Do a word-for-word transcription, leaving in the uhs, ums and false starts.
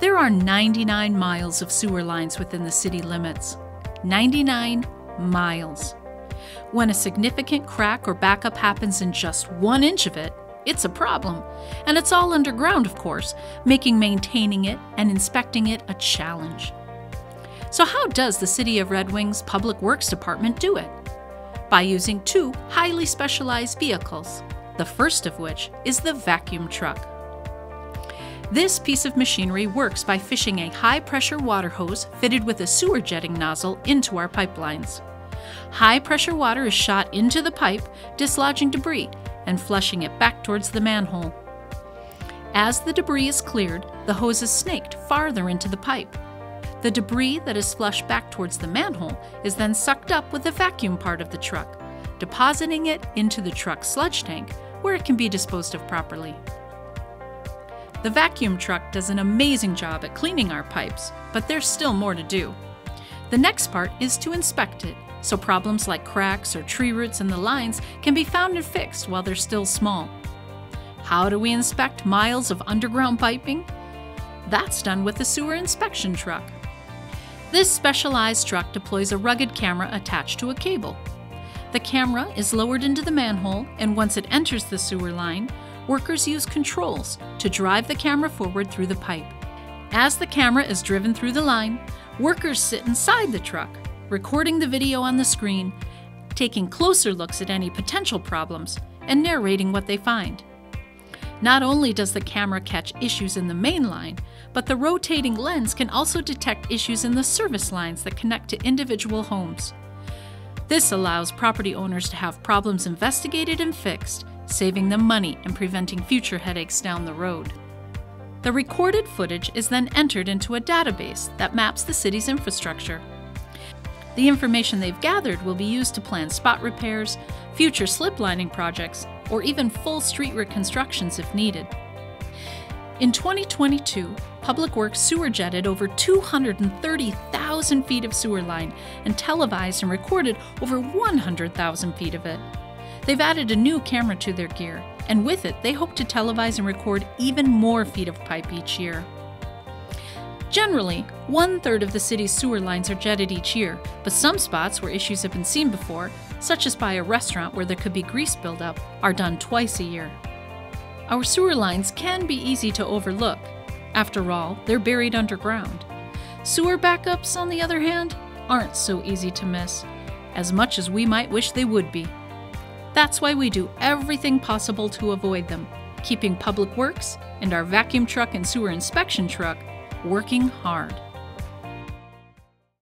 There are ninety-nine miles of sewer lines within the city limits. ninety-nine miles. When a significant crack or backup happens in just one inch of it, it's a problem. And it's all underground, of course, making maintaining it and inspecting it a challenge. So how does the City of Red Wing's Public Works Department do it? By using two highly specialized vehicles, the first of which is the vacuum truck. This piece of machinery works by fishing a high-pressure water hose fitted with a sewer jetting nozzle into our pipelines. High-pressure water is shot into the pipe, dislodging debris and flushing it back towards the manhole. As the debris is cleared, the hose is snaked farther into the pipe. The debris that is flushed back towards the manhole is then sucked up with the vacuum part of the truck, depositing it into the truck's sludge tank, where it can be disposed of properly. The vacuum truck does an amazing job at cleaning our pipes, but there's still more to do. The next part is to inspect it, so problems like cracks or tree roots in the lines can be found and fixed while they're still small. How do we inspect miles of underground piping? That's done with the sewer inspection truck. This specialized truck deploys a rugged camera attached to a cable. The camera is lowered into the manhole, and once it enters the sewer line, workers use controls to drive the camera forward through the pipe. As the camera is driven through the line, workers sit inside the truck, recording the video on the screen, taking closer looks at any potential problems, and narrating what they find. Not only does the camera catch issues in the main line, but the rotating lens can also detect issues in the service lines that connect to individual homes. This allows property owners to have problems investigated and fixed, saving them money and preventing future headaches down the road. The recorded footage is then entered into a database that maps the city's infrastructure. The information they've gathered will be used to plan spot repairs, future slip lining projects, or even full street reconstructions if needed. In twenty twenty-two, Public Works sewer jetted over two hundred thirty thousand feet of sewer line and televised and recorded over one hundred thousand feet of it. They've added a new camera to their gear, and with it, they hope to televise and record even more feet of pipe each year. Generally, one-third of the city's sewer lines are jetted each year, but some spots where issues have been seen before, such as by a restaurant where there could be grease buildup, are done twice a year. Our sewer lines can be easy to overlook. After all, they're buried underground. Sewer backups, on the other hand, aren't so easy to miss, as much as we might wish they would be. That's why we do everything possible to avoid them, keeping Public Works and our vacuum truck and sewer inspection truck working hard.